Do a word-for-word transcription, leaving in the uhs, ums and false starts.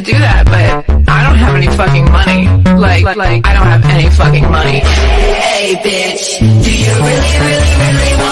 do that, but I don't have any fucking money. Like, like, I don't have any fucking money. Hey bitch, do you really, really, really